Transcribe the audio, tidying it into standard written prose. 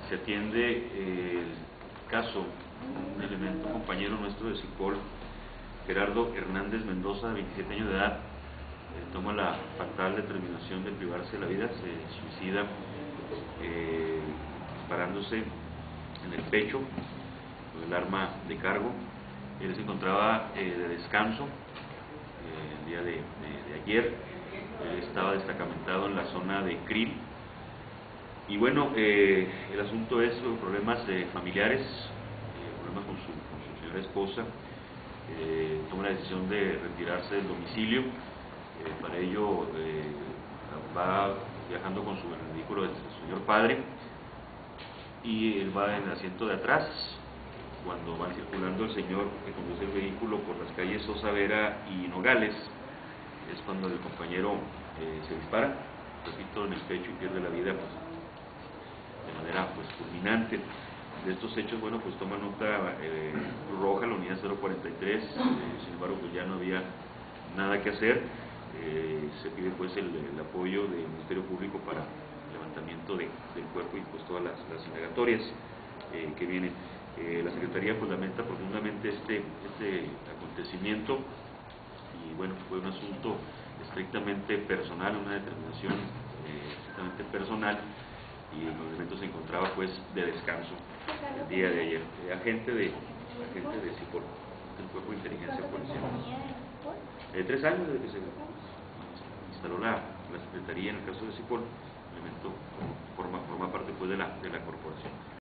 se atiende el caso, un elemento compañero nuestro de Cipol, Gerardo Hernández Mendoza, de 27 años de edad, toma la fatal determinación de privarse de la vida, se suicida disparándose en el pecho con el arma de cargo. Él se encontraba de descanso el día de ayer. Él estaba destacamentado en la zona de Krill. Y bueno, el asunto es problemas familiares, problemas con su señora esposa. Toma la decisión de retirarse del domicilio. Para ello va viajando con su vehículo del señor padre, y él va en el asiento de atrás. Cuando va circulando el señor que conduce el vehículo por las calles Sosa Vera y Nogales, es cuando el compañero se dispara, repito, en el pecho, y pierde la vida de manera fulminante. De estos hechos, bueno, pues toma nota Cruz Roja, la unidad 043, sin embargo, pues ya no había nada que hacer. Se pide pues el apoyo del Ministerio Público para el levantamiento del cuerpo y pues todas las indagatorias que vienen. La Secretaría pues lamenta profundamente este acontecimiento, y bueno, fue un asunto estrictamente personal, una determinación estrictamente personal, y el elemento se encontraba pues de descanso el día de ayer. Agente de Cipol, del Cuerpo de Inteligencia Policial. 3 años desde que se instaló la Secretaría en el caso de Cipol. El elemento forma parte pues de la corporación.